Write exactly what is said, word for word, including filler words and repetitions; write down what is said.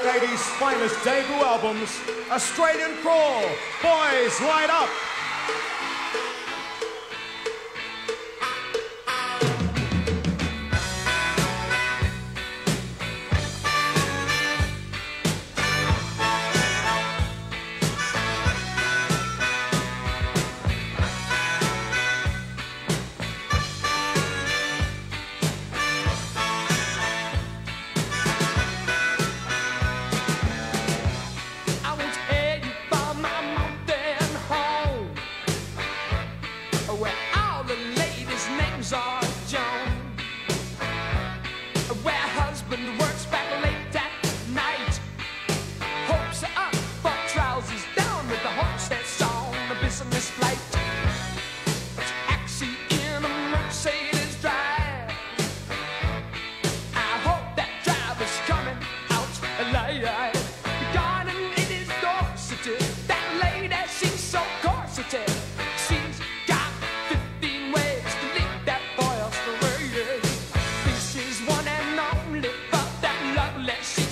eighties finest debut albums, Australian Crawl, Boys Light Up. Where all the ladies' names are Joan, where husband works back late at night, hopes are up but trousers down with the hostess on a business flight. Taxi in a Mercedes drive, I hope that driver's coming out alive. The garden it is dorsetted, that lady she's so corseted. She's This is one and only, but that lovely she